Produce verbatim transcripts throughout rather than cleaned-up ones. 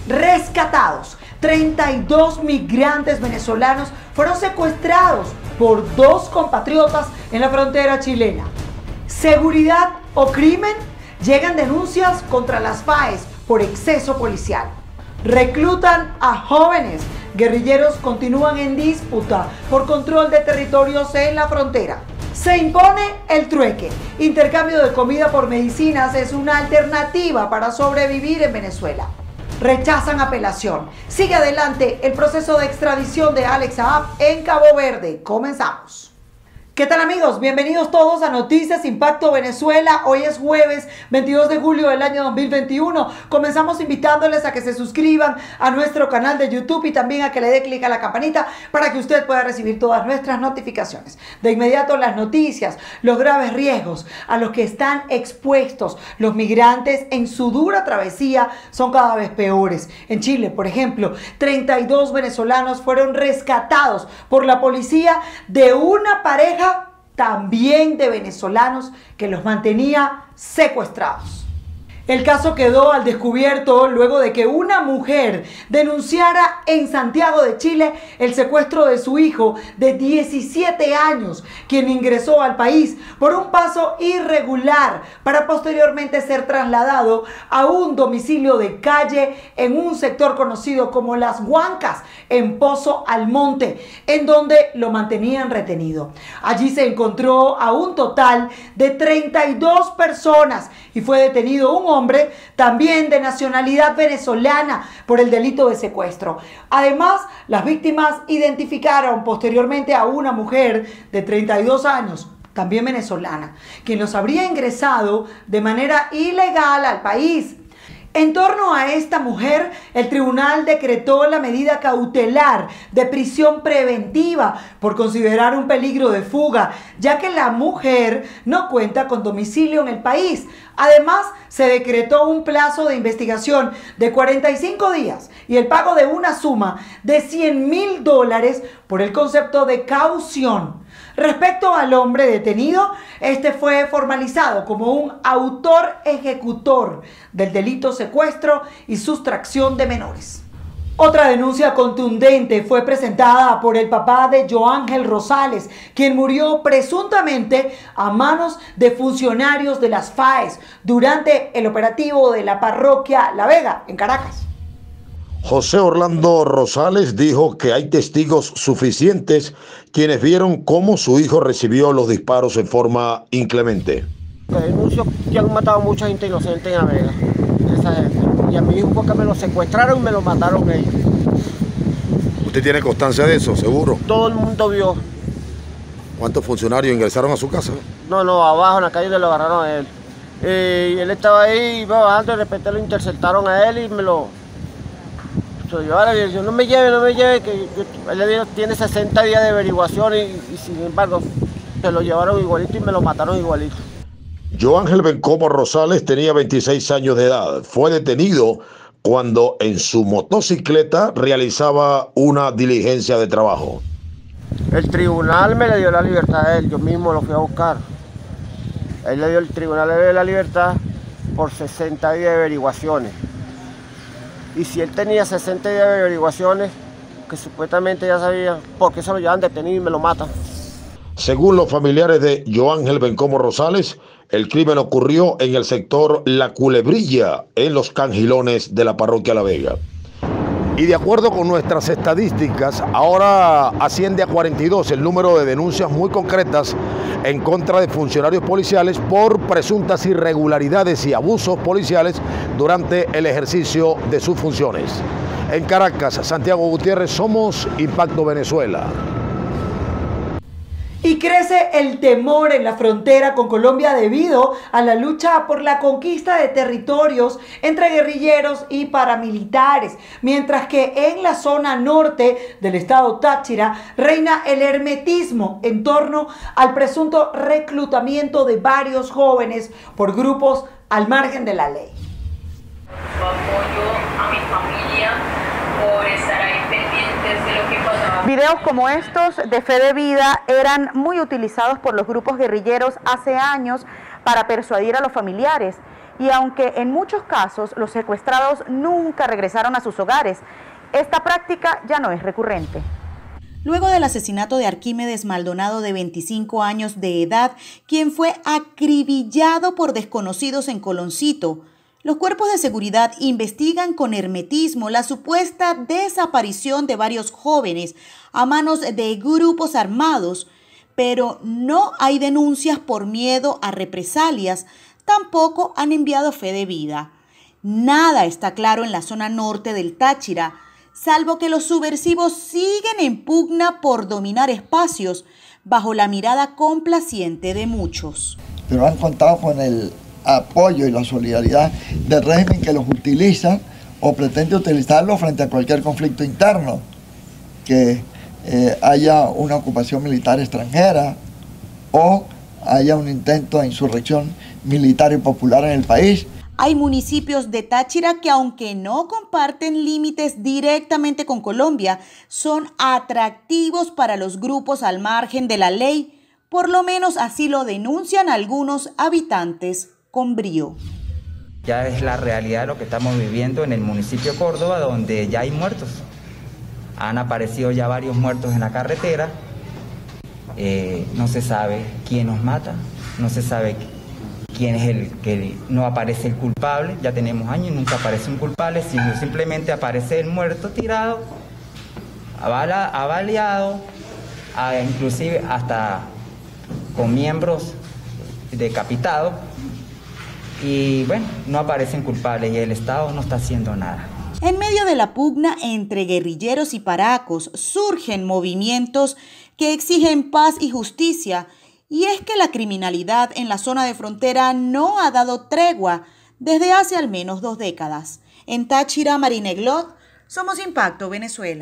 rescatados. treinta y dos migrantes venezolanos fueron secuestrados por dos compatriotas en la frontera chilena. ¿Seguridad o crimen? Llegan denuncias contra las F A E S por exceso policial. Reclutan a jóvenes. Guerrilleros continúan en disputa por control de territorios en la frontera. Se impone el trueque. Intercambio de comida por medicinas es una alternativa para sobrevivir en Venezuela. Rechazan apelación. Sigue adelante el proceso de extradición de Alex Saab en Cabo Verde. Comenzamos. ¿Qué tal, amigos? Bienvenidos todos a Noticias Impacto Venezuela. Hoy es jueves veintidós de julio del año dos mil veintiuno. Comenzamos invitándoles a que se suscriban a nuestro canal de YouTube y también a que le dé clic a la campanita para que usted pueda recibir todas nuestras notificaciones. De inmediato las noticias, los graves riesgos a los que están expuestos los migrantes en su dura travesía son cada vez peores. En Chile, por ejemplo, treinta y dos venezolanos fueron rescatados por la policía de una pareja también de venezolanos que los mantenía secuestrados. El caso quedó al descubierto luego de que una mujer denunciara en Santiago de Chile el secuestro de su hijo de diecisiete años, quien ingresó al país por un paso irregular para posteriormente ser trasladado a un domicilio de calle en un sector conocido como Las Huancas, en Pozo Almonte, en donde lo mantenían retenido. Allí se encontró a un total de treinta y dos personas y fue detenido un hombre hombre también de nacionalidad venezolana por el delito de secuestro. Además, las víctimas identificaron posteriormente a una mujer de treinta y dos años, también venezolana, quien los habría ingresado de manera ilegal al país. En torno a esta mujer, el tribunal decretó la medida cautelar de prisión preventiva por considerar un peligro de fuga, ya que la mujer no cuenta con domicilio en el país. Además, se decretó un plazo de investigación de cuarenta y cinco días y el pago de una suma de cien mil dólares por el concepto de caución. Respecto al hombre detenido, este fue formalizado como un autor ejecutor del delito secuestro y sustracción de menores. Otra denuncia contundente fue presentada por el papá de Joángel Rosales, quien murió presuntamente a manos de funcionarios de las F A E S durante el operativo de la parroquia La Vega, en Caracas. José Orlando Rosales dijo que hay testigos suficientes quienes vieron cómo su hijo recibió los disparos en forma inclemente. Denuncio que han matado a mucha gente inocente en La Vega, esa gente. Y a mi hijo porque me lo secuestraron y me lo mataron ellos. ¿Usted tiene constancia de eso, seguro? Todo el mundo vio. ¿Cuántos funcionarios ingresaron a su casa? No, no, abajo en la calle donde lo agarraron a él. Eh, y él estaba ahí, iba bajando, de repente lo interceptaron a él y me lo... Yo a la dirección, no me lleve, no me lleve, que yo, él le dijo, tiene sesenta días de averiguación y, y sin embargo se lo llevaron igualito y me lo mataron igualito. Joángel Bencomo Rosales tenía veintiséis años de edad. Fue detenido cuando en su motocicleta realizaba una diligencia de trabajo. El tribunal me le dio la libertad a él, yo mismo lo fui a buscar. Él le dio, el tribunal le dio la libertad por sesenta días de averiguaciones. Y si él tenía sesenta días de averiguaciones, que supuestamente ya sabía, ¿por qué se lo llevan detenido y me lo matan? Según los familiares de Joángel Bencomo Rosales, el crimen ocurrió en el sector La Culebrilla, en los Cangilones de la parroquia La Vega. Y de acuerdo con nuestras estadísticas, ahora asciende a cuarenta y dos el número de denuncias muy concretas en contra de funcionarios policiales por presuntas irregularidades y abusos policiales durante el ejercicio de sus funciones. En Caracas, Santiago Gutiérrez, somos Impacto Venezuela. Y crece el temor en la frontera con Colombia debido a la lucha por la conquista de territorios entre guerrilleros y paramilitares, mientras que en la zona norte del estado Táchira reina el hermetismo en torno al presunto reclutamiento de varios jóvenes por grupos al margen de la ley. Yo apoyo a mi familia por estar ahí pendientes de lo que pasaba. Videos como estos de Fe de Vida eran muy utilizados por los grupos guerrilleros hace años para persuadir a los familiares Y aunque en muchos casos los secuestrados nunca regresaron a sus hogares, esta práctica ya no es recurrente. Luego del asesinato de Arquímedes Maldonado, de veinticinco años de edad, quien fue acribillado por desconocidos en Coloncito, los cuerpos de seguridad investigan con hermetismo la supuesta desaparición de varios jóvenes a manos de grupos armados, pero no hay denuncias por miedo a represalias, tampoco han enviado fe de vida. Nada está claro en la zona norte del Táchira, salvo que los subversivos siguen en pugna por dominar espacios bajo la mirada complaciente de muchos. Pero han contado con el apoyo y la solidaridad del régimen, que los utiliza o pretende utilizarlo frente a cualquier conflicto interno, que eh, haya una ocupación militar extranjera o haya un intento de insurrección militar y popular en el país. Hay municipios de Táchira que, aunque no comparten límites directamente con Colombia, son atractivos para los grupos al margen de la ley. Por lo menos así lo denuncian algunos habitantes con brío. Ya es la realidad de lo que estamos viviendo en el municipio de Córdoba, donde ya hay muertos. Han aparecido ya varios muertos en la carretera. Eh, no se sabe quién nos mata, no se sabe quién es el que no aparece el culpable. Ya tenemos años y nunca aparece un culpable, sino simplemente aparece el muerto tirado, abala, avaliado, a, inclusive hasta con miembros decapitados. Y bueno, no aparecen culpables y el Estado no está haciendo nada. En medio de la pugna entre guerrilleros y paracos surgen movimientos que exigen paz y justicia. Y es que la criminalidad en la zona de frontera no ha dado tregua desde hace al menos dos décadas. En Táchira, Marineglot, Somos Impacto, Venezuela.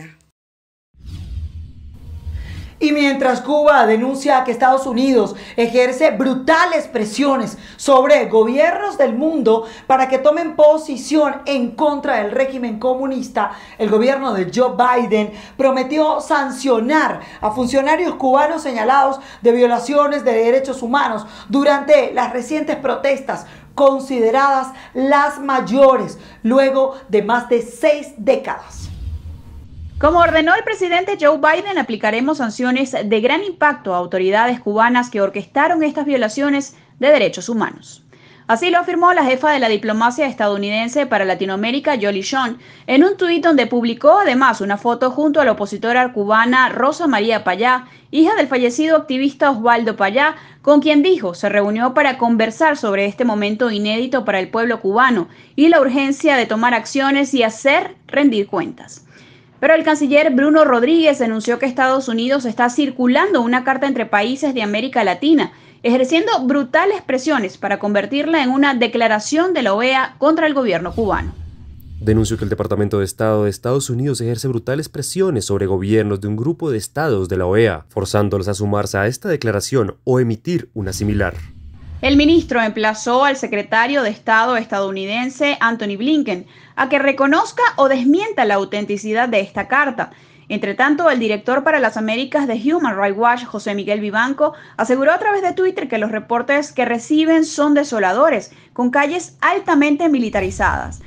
Y mientras Cuba denuncia que Estados Unidos ejerce brutales presiones sobre gobiernos del mundo para que tomen posición en contra del régimen comunista, el gobierno de Joe Biden prometió sancionar a funcionarios cubanos señalados de violaciones de derechos humanos durante las recientes protestas, consideradas las mayores luego de más de seis décadas. Como ordenó el presidente Joe Biden, aplicaremos sanciones de gran impacto a autoridades cubanas que orquestaron estas violaciones de derechos humanos. Así lo afirmó la jefa de la diplomacia estadounidense para Latinoamérica, Yoli Sean, en un tuit donde publicó además una foto junto a la opositora cubana Rosa María Payá, hija del fallecido activista Osvaldo Payá, con quien dijo se reunió para conversar sobre este momento inédito para el pueblo cubano y la urgencia de tomar acciones y hacer rendir cuentas. Pero el canciller Bruno Rodríguez denunció que Estados Unidos está circulando una carta entre países de América Latina, ejerciendo brutales presiones para convertirla en una declaración de la O E A contra el gobierno cubano. Denunció que el Departamento de Estado de Estados Unidos ejerce brutales presiones sobre gobiernos de un grupo de estados de la O E A, forzándolos a sumarse a esta declaración o emitir una similar. El ministro emplazó al secretario de Estado estadounidense Antony Blinken a que reconozca o desmienta la autenticidad de esta carta. Entre tanto, el director para las Américas de Human Rights Watch, José Miguel Vivanco, aseguró a través de Twitter que los reportes que reciben son desoladores, con calles altamente militarizadas.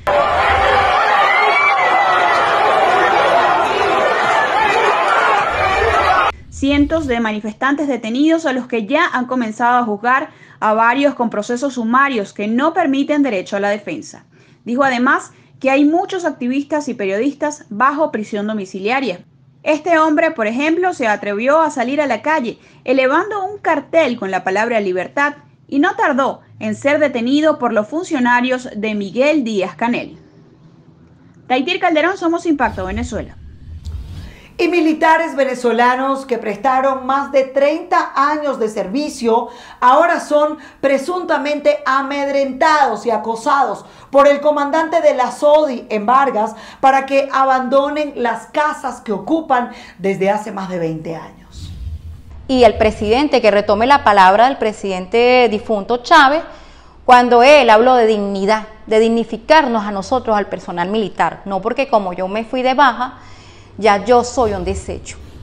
Cientos de manifestantes detenidos a los que ya han comenzado a juzgar a varios con procesos sumarios que no permiten derecho a la defensa. Dijo además que hay muchos activistas y periodistas bajo prisión domiciliaria. Este hombre, por ejemplo, se atrevió a salir a la calle, elevando un cartel con la palabra libertad, y no tardó en ser detenido por los funcionarios de Miguel Díaz-Canel. Taitir Calderón, Somos Impacto, Venezuela. Y militares venezolanos que prestaron más de treinta años de servicio ahora son presuntamente amedrentados y acosados por el comandante de la S O D I en Vargas para que abandonen las casas que ocupan desde hace más de veinte años. Y el presidente, que retome la palabra del presidente difunto Chávez, cuando él habló de dignidad, de dignificarnos a nosotros, al personal militar, no porque como yo me fui de baja, ya yo soy un desecho.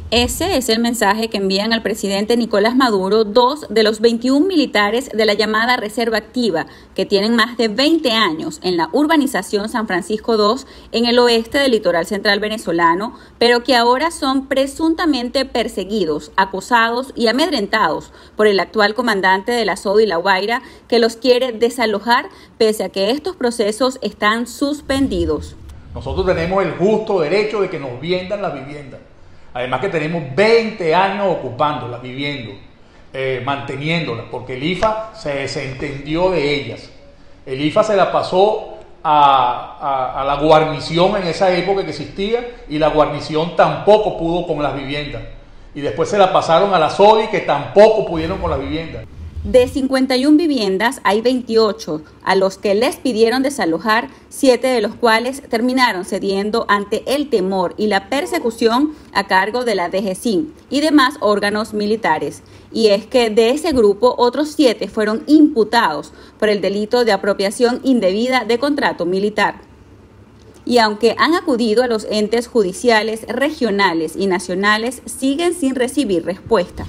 Ese es el mensaje que envían al presidente Nicolás Maduro dos de los veintiún militares de la llamada Reserva Activa, que tienen más de veinte años en la urbanización San Francisco dos, en el oeste del litoral central venezolano, pero que ahora son presuntamente perseguidos, acosados y amedrentados por el actual comandante de la SODI La Guaira, que los quiere desalojar pese a que estos procesos están suspendidos. Nosotros tenemos el justo derecho de que nos vendan las viviendas. Además que tenemos veinte años ocupándolas, viviendo, eh, manteniéndolas, porque el I F A se desentendió de ellas. El I F A se la pasó a, a, a la guarnición en esa época que existía, y la guarnición tampoco pudo con las viviendas. Y después se la pasaron a la SODI, que tampoco pudieron con las viviendas. De cincuenta y una viviendas hay veintiocho a los que les pidieron desalojar, siete de los cuales terminaron cediendo ante el temor y la persecución a cargo de la D G C I N y demás órganos militares. Y es que de ese grupo otros siete fueron imputados por el delito de apropiación indebida de contrato militar. Y aunque han acudido a los entes judiciales regionales y nacionales, siguen sin recibir respuesta.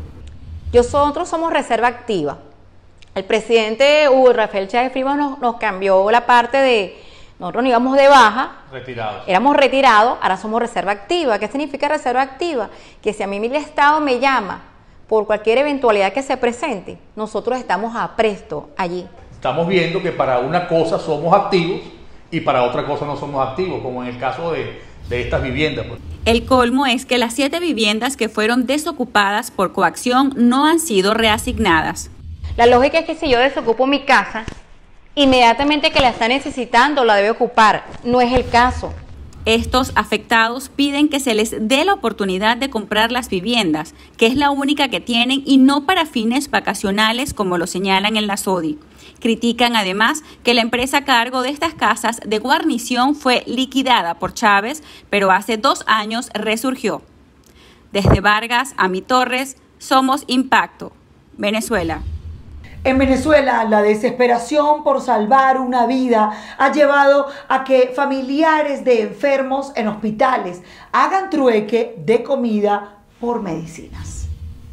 Nosotros somos Reserva Activa. El presidente Hugo Rafael Chávez Frías nos, nos cambió la parte de, nosotros no íbamos de baja, retirados. Éramos retirados, ahora somos Reserva Activa. ¿Qué significa Reserva Activa? Que si a mí el Estado me llama por cualquier eventualidad que se presente, nosotros estamos a presto allí. Estamos viendo que para una cosa somos activos y para otra cosa no somos activos, como en el caso de, de estas viviendas. Pues. El colmo es que las siete viviendas que fueron desocupadas por coacción no han sido reasignadas. La lógica es que si yo desocupo mi casa, inmediatamente que la está necesitando la debe ocupar. No es el caso. Estos afectados piden que se les dé la oportunidad de comprar las viviendas, que es la única que tienen, y no para fines vacacionales como lo señalan en la SODI. Critican además que la empresa a cargo de estas casas de guarnición fue liquidada por Chávez, pero hace dos años resurgió. Desde Vargas a Mi Torres, somos Impacto, Venezuela. En Venezuela, la desesperación por salvar una vida ha llevado a que familiares de enfermos en hospitales hagan trueque de comida por medicinas.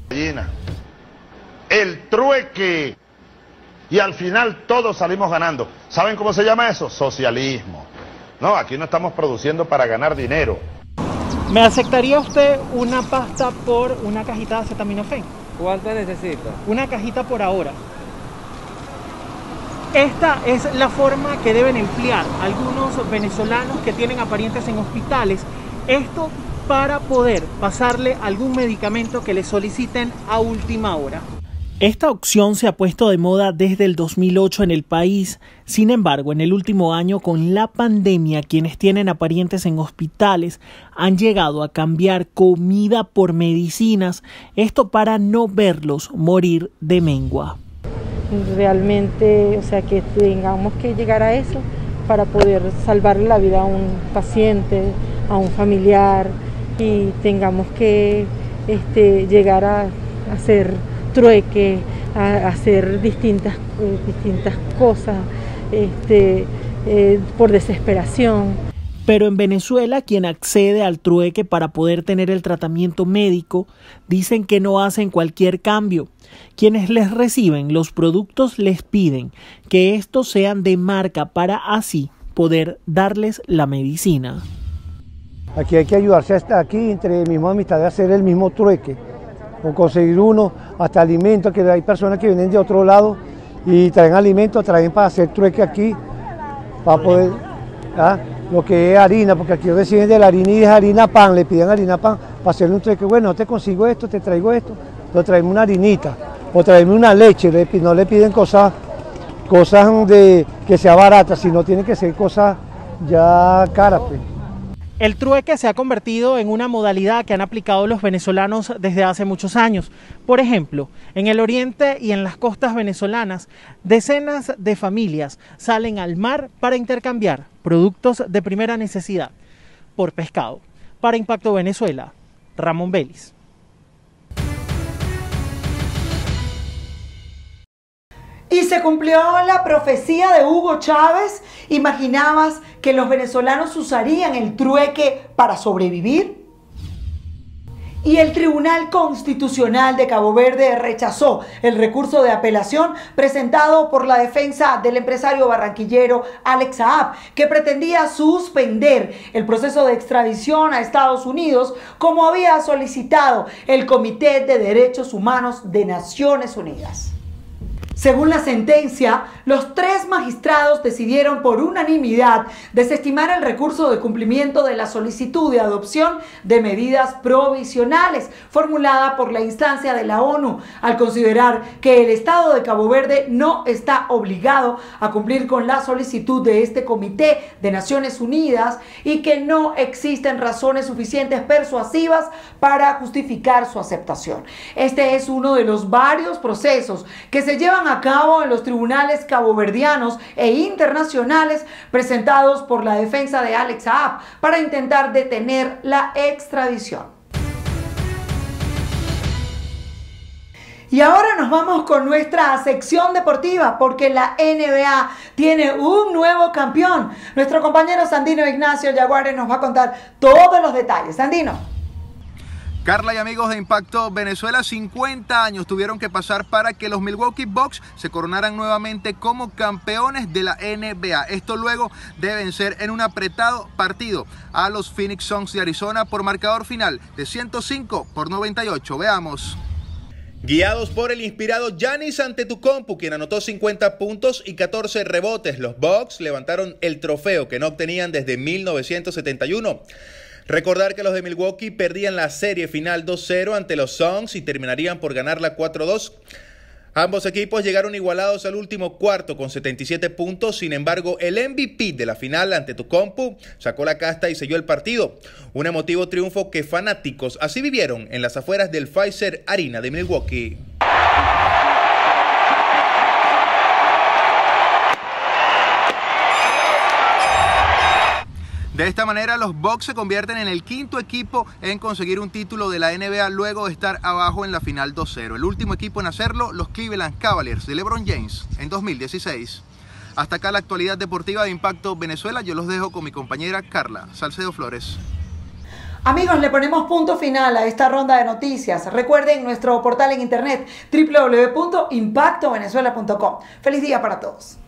El trueque. Y al final todos salimos ganando. ¿Saben cómo se llama eso? Socialismo. No, aquí no estamos produciendo para ganar dinero. ¿Me aceptaría usted una pasta por una cajita de acetaminofén? ¿Cuánto necesita? Una cajita por ahora. Esta es la forma que deben emplear algunos venezolanos que tienen a parientes en hospitales. Esto para poder pasarle algún medicamento que le soliciten a última hora. Esta opción se ha puesto de moda desde el dos mil ocho en el país. Sin embargo, en el último año, con la pandemia, quienes tienen a parientes en hospitales han llegado a cambiar comida por medicinas, esto para no verlos morir de mengua. Realmente, o sea, que tengamos que llegar a eso para poder salvarle la vida a un paciente, a un familiar, y tengamos que este, llegar a hacer trueque, a hacer distintas, eh, distintas cosas este, eh, por desesperación. Pero en Venezuela, quien accede al trueque para poder tener el tratamiento médico, dicen que no hacen cualquier cambio. Quienes les reciben los productos les piden que estos sean de marca para así poder darles la medicina. Aquí hay que ayudarse hasta aquí, entre mismos amistades, a hacer el mismo trueque, o conseguir uno, hasta alimentos, que hay personas que vienen de otro lado y traen alimentos, traen para hacer trueque aquí, para poder, ¿ah? Lo que es harina, porque aquí reciben de la harina y es harina pan, le piden harina pan para hacerle un trueque. Bueno, no te consigo esto, te traigo esto, pero traeme una harinita, o traeme una leche, no le piden cosas, cosas de, que sea barata, sino tienen que ser cosas ya caras. Pues. El trueque se ha convertido en una modalidad que han aplicado los venezolanos desde hace muchos años. Por ejemplo, en el oriente y en las costas venezolanas, decenas de familias salen al mar para intercambiar productos de primera necesidad por pescado. Para Impacto Venezuela, Ramón Vélez. Y se cumplió la profecía de Hugo Chávez. ¿Imaginabas que los venezolanos usarían el trueque para sobrevivir? Y el Tribunal Constitucional de Cabo Verde rechazó el recurso de apelación presentado por la defensa del empresario barranquillero Alex Saab, que pretendía suspender el proceso de extradición a Estados Unidos, como había solicitado el Comité de Derechos Humanos de Naciones Unidas. Según la sentencia, los tres magistrados decidieron por unanimidad desestimar el recurso de cumplimiento de la solicitud de adopción de medidas provisionales formulada por la instancia de la ONU, al considerar que el Estado de Cabo Verde no está obligado a cumplir con la solicitud de este Comité de Naciones Unidas y que no existen razones suficientes persuasivas para justificar su aceptación. Este es uno de los varios procesos que se llevan a cabo en los tribunales caboverdianos e internacionales presentados por la defensa de Alex Saab para intentar detener la extradición. Y ahora nos vamos con nuestra sección deportiva porque la N B A tiene un nuevo campeón. Nuestro compañero Sandino Ignacio Yaguares nos va a contar todos los detalles. Sandino. Carla y amigos de Impacto Venezuela, cincuenta años tuvieron que pasar para que los Milwaukee Bucks se coronaran nuevamente como campeones de la N B A. Esto luego de vencer en un apretado partido a los Phoenix Suns de Arizona por marcador final de ciento cinco por noventa y ocho. Veamos. Guiados por el inspirado Giannis Antetokounmpo, quien anotó cincuenta puntos y catorce rebotes, los Bucks levantaron el trofeo que no obtenían desde mil novecientos setenta y uno. Recordar que los de Milwaukee perdían la serie final dos cero ante los Suns y terminarían por ganarla cuatro dos. Ambos equipos llegaron igualados al último cuarto con setenta y siete puntos, sin embargo el M V P de la final, Antetokounmpo, sacó la casta y selló el partido. Un emotivo triunfo que fanáticos así vivieron en las afueras del Pfizer Arena de Milwaukee. De esta manera, los Bucks se convierten en el quinto equipo en conseguir un título de la N B A luego de estar abajo en la final dos cero. El último equipo en hacerlo, los Cleveland Cavaliers de LeBron James en dos mil dieciséis. Hasta acá la actualidad deportiva de Impacto Venezuela. Yo los dejo con mi compañera Carla Salcedo Flores. Amigos, le ponemos punto final a esta ronda de noticias. Recuerden nuestro portal en internet doble u doble u doble u punto impacto venezuela punto com. Feliz día para todos.